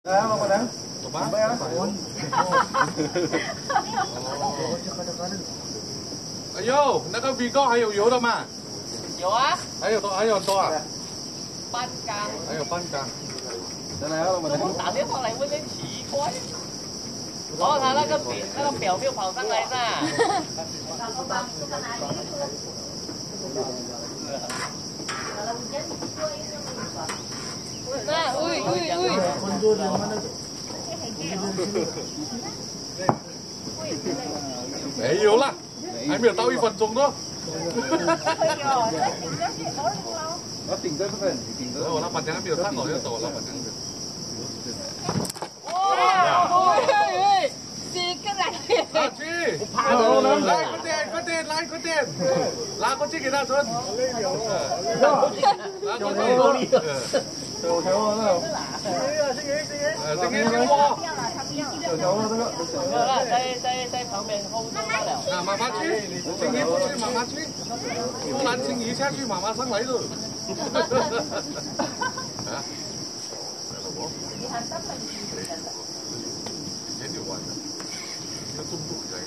来啊，老板娘， 走吧。 准备啊！ 哎呦，那个米糕还有油的吗？ 有啊， 还有多啊？ 半缸。 还有半缸。 再来啊，老板娘。 打电话来问点奇怪。哦，他那个表没有跑上来噻。那喂， 没有啦，还没有到1分钟呢。 我顶着这个，你顶着。 我老板娘还没有上楼就走了，老板娘。 哇！喂，几个来？ 阿去，来快点，拿过去给他存。拿过去。 有条啊，那。 这个青蛙。 有条啊，这个。 没有了，在旁边后座罢了。 啊，妈妈去，青怡不去，妈妈去，不然青怡下去，妈妈上来了。啊？前就完了，要中度来。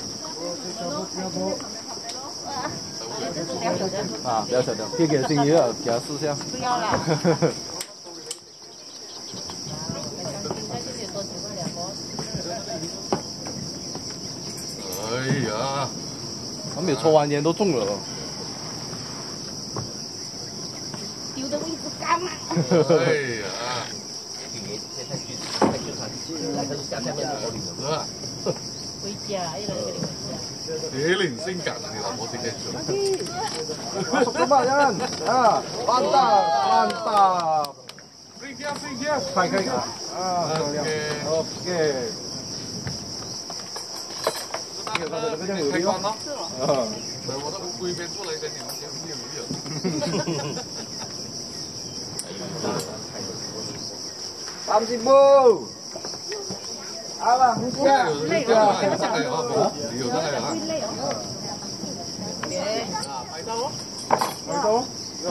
啊，不要小调，可以给青怡了，给他试下。 不要了。 哎呀， 还没有抽完烟都中了。 丢的位置干嘛？ 哎呀，是吧？ 回家，一人给你回家。 铁岭性感啊，你老婆今天说。 怎么样啊？半大。 睡觉。 开啊！OK。 这个开关了。我的乌龟边出来跟你们有。 30步。好了，回家。 有上来啊，有上来啊。拍照哦。 拍照。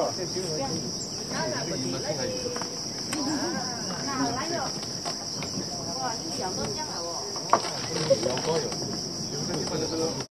那好来哟！哇，一小都这样了哦。 有。